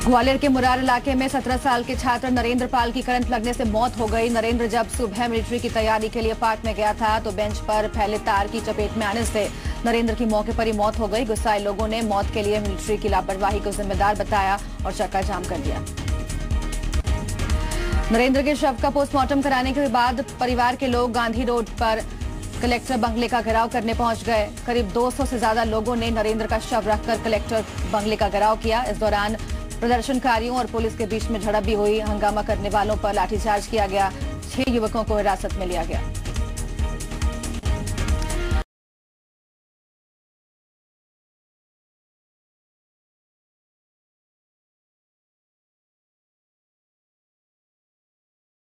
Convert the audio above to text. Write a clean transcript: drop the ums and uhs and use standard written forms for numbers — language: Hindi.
ग्वालियर के मुरार इलाके में 17 साल के छात्र नरेंद्र पाल की करंट लगने से मौत हो गई। नरेंद्र जब सुबह मिलिट्री की तैयारी के लिए पार्क में गया था तो बेंच पर फैले तार की चपेट में आने से नरेंद्र की मौके पर ही मौत हो गई। गुस्साए लोगों ने मौत के लिए मिलिट्री की लापरवाही को जिम्मेदार बताया और चक्का जाम कर दिया। नरेंद्र के शव का पोस्टमार्टम कराने के बाद परिवार के लोग गांधी रोड पर कलेक्टर बंगले का घेराव करने पहुंच गए। करीब 200 से ज्यादा लोगों ने नरेंद्र का शव रखकर कलेक्टर बंगले का घेराव किया। इस दौरान प्रदर्शनकारियों और पुलिस के बीच में झड़प भी हुई। हंगामा करने वालों पर लाठीचार्ज किया गया। 6 युवकों को हिरासत में लिया गया।